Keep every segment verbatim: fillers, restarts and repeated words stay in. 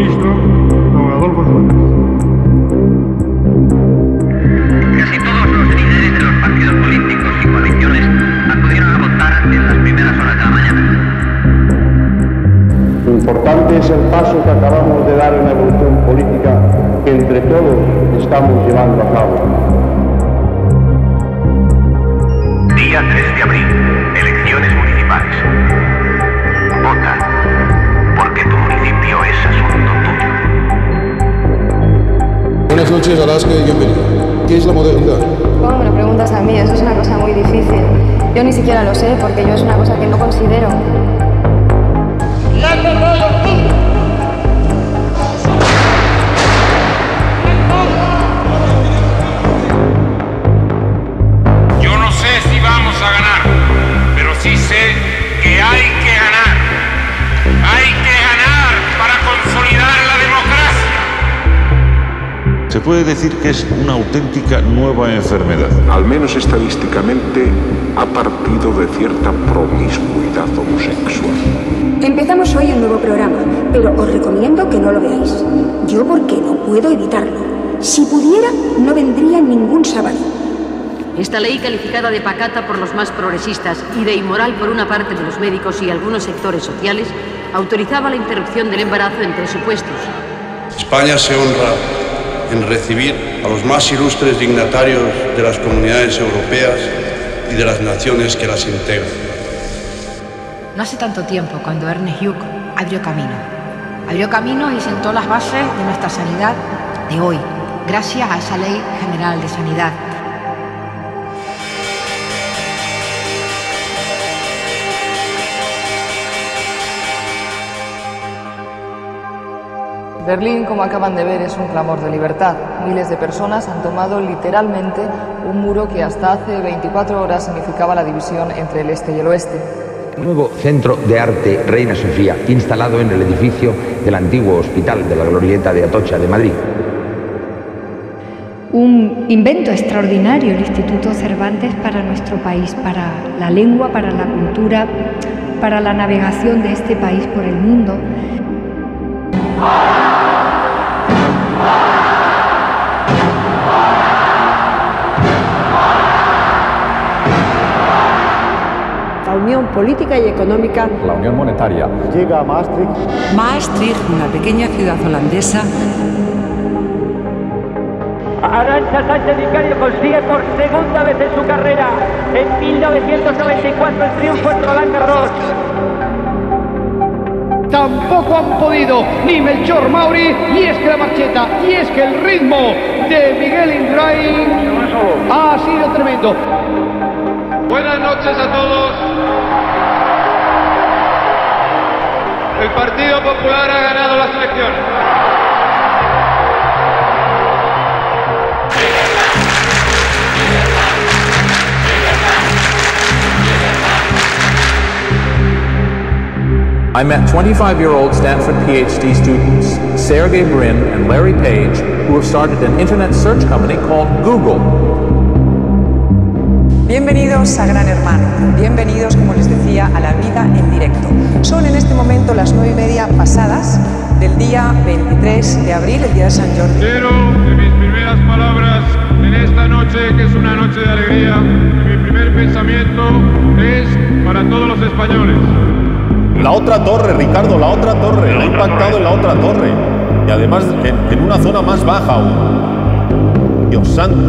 ministro, don Adolfo Suárez. Casi todos los líderes de los partidos políticos y coaliciones acudieron a votar en las primeras horas de la mañana. Importante es el paso que acabamos de dar en la evolución política que entre todos estamos llevando a cabo. Día tres de abril, elecciones municipales. Vota, porque tu municipio es asunto tuyo. Buenas noches, Alaska, y bienvenido. ¿Qué es la modernidad? ¿Cómo me lo preguntas a mí? Eso es una cosa muy difícil. Yo ni siquiera lo sé, porque yo es una cosa que no considero. Yo no sé si vamos a ganar, pero sí sé que hay que ganar. Hay que ganar para consolidar la democracia. Se puede decir que es una auténtica nueva enfermedad. Al menos estadísticamente ha partido de cierta promiscuidad homosexual. Empezamos hoy un nuevo programa, pero os recomiendo que no lo veáis. Yo porque no puedo evitarlo. Si pudiera, no vendría ningún sábado. Esta ley, calificada de pacata por los más progresistas y de inmoral por una parte de los médicos y algunos sectores sociales, autorizaba la interrupción del embarazo en tres supuestos. España se honra en recibir a los más ilustres dignatarios de las comunidades europeas y de las naciones que las integran. No hace tanto tiempo cuando Ernest Lluch abrió camino. Abrió camino y sentó las bases de nuestra sanidad de hoy, gracias a esa Ley General de Sanidad. Berlín, como acaban de ver, es un clamor de libertad. Miles de personas han tomado literalmente un muro que hasta hace veinticuatro horas significaba la división entre el este y el oeste. Nuevo Centro de Arte Reina Sofía, instalado en el edificio del antiguo Hospital de la Glorieta de Atocha de Madrid. Un invento extraordinario, el Instituto Cervantes, para nuestro país, para la lengua, para la cultura, para la navegación de este país por el mundo. La unión política y económica. La unión monetaria. Llega a Maastricht. Maastricht, una pequeña ciudad holandesa. Arantxa Sánchez Vicario consigue por segunda vez en su carrera, en mil novecientos noventa y cuatro, el triunfo en Roland Garros. Tampoco han podido ni Melchor Mauri, y es que la marcheta, y es que el ritmo de Miguel Indurain ha sido tremendo. Buenas noches a todos. El Partido Popular ha ganado las elecciones. I met twenty-five-year-old Stanford PhD students, Sergey Brin and Larry Page, who have started an internet search company called Google. Bienvenidos a Gran Hermano, bienvenidos, como les decía, a la vida en directo. Son en este momento las nueve y media pasadas del día veintitrés de abril, el día de San Jordi. Quiero que mis primeras palabras en esta noche, que es una noche de alegría, mi primer pensamiento es para todos los españoles. La otra torre, Ricardo, la otra torre, ha impactado en la otra torre. Y además en, en una zona más baja aún. Dios santo.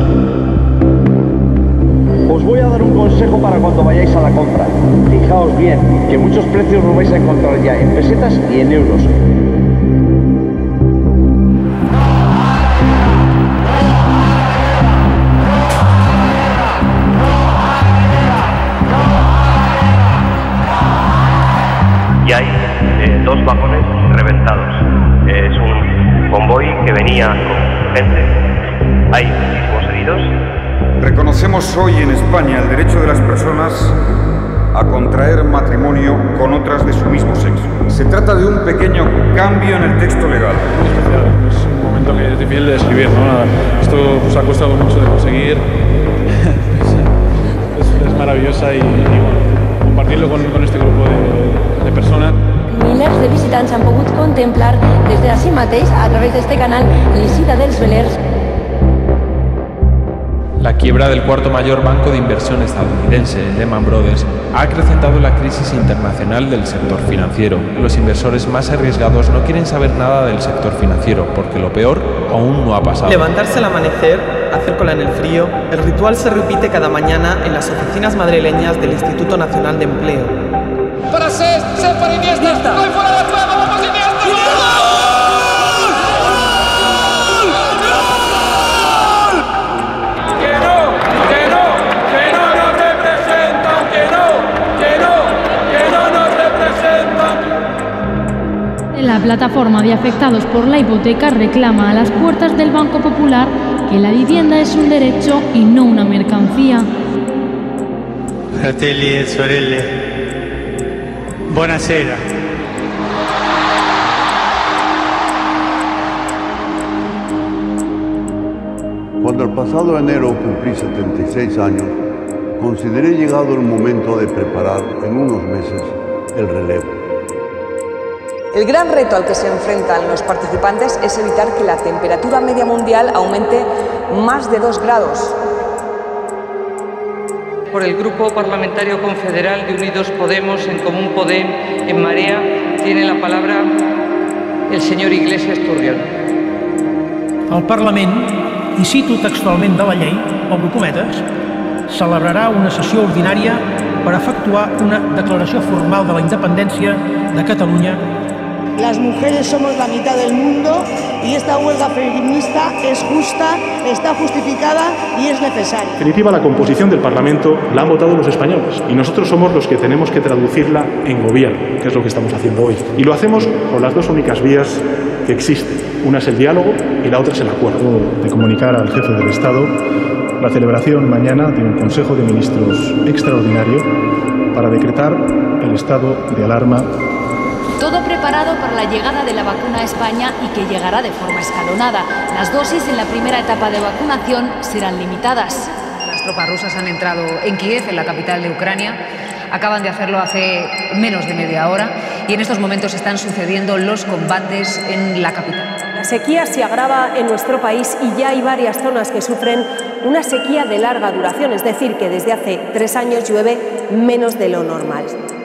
Os voy a dar un consejo para cuando vayáis a la compra. Fijaos bien, que muchos precios los vais a encontrar ya en pesetas y en euros. Y hay eh, dos vagones reventados. Eh, es un convoy que venía con gente. Hay muchísimos heridos. Reconocemos hoy en España el derecho de las personas a contraer matrimonio con otras de su mismo sexo. Se trata de un pequeño cambio en el texto legal. Muy especial, es un momento que es difícil de describir, ¿no? Esto pues, ha costado mucho de conseguir. es, es maravillosa y, y bueno, compartirlo con, con este grupo de, de personas. milers de visitants han pogut contemplar des d'ací mateix, a través d'este canal, l'eixida dels velers. La quiebra del cuarto mayor banco de inversión estadounidense, Lehman Brothers, ha acrecentado la crisis internacional del sector financiero. Los inversores más arriesgados no quieren saber nada del sector financiero, porque lo peor aún no ha pasado. Levantarse al amanecer, hacer cola en el frío, el ritual se repite cada mañana en las oficinas madrileñas del Instituto Nacional de Empleo. Para Cesc, Cesc para Iniesta, gol fuera de juego, vamos Iniesta, ¡gol! La plataforma de afectados por la hipoteca reclama a las puertas del Banco Popular que la vivienda es un derecho y no una mercancía. Fratelli e sorelle, buonasera. Cuando el pasado enero cumplí setenta y seis años, consideré llegado el momento de preparar en unos meses el relevo. El gran reto al que se enfrentan los participantes es evitar que la temperatura media mundial aumente más de dos grados. Por el Grupo Parlamentario Confederal de Unidos Podemos, En Común Podem, En Marea, tiene la palabra el señor Iglesias Turrión. El Parlament, i cito textualment de la llei, obro cometes, celebrarà una sessió ordinària per efectuar una declaració formal de la independència de Catalunya. Las mujeres somos la mitad del mundo y esta huelga feminista es justa, está justificada y es necesaria. En definitiva, la composición del Parlamento la han votado los españoles y nosotros somos los que tenemos que traducirla en gobierno, que es lo que estamos haciendo hoy. Y lo hacemos con las dos únicas vías que existen. Una es el diálogo y la otra es el acuerdo. De comunicar al jefe del Estado la celebración mañana de un Consejo de Ministros extraordinario para decretar el estado de alarma. Todo preparado para la llegada de la vacuna a España y que llegará de forma escalonada. Las dosis en la primera etapa de vacunación serán limitadas. Las tropas rusas han entrado en Kiev, en la capital de Ucrania. Acaban de hacerlo hace menos de media hora y en estos momentos están sucediendo los combates en la capital. La sequía se agrava en nuestro país y ya hay varias zonas que sufren una sequía de larga duración, es decir, que desde hace tres años llueve menos de lo normal.